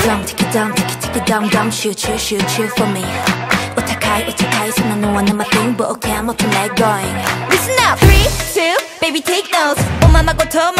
dum, shoot for me. Utakai, so no one my thing, but okay, I'm up to let going. Listen up, 3, 2, baby take notes. Oh mama go to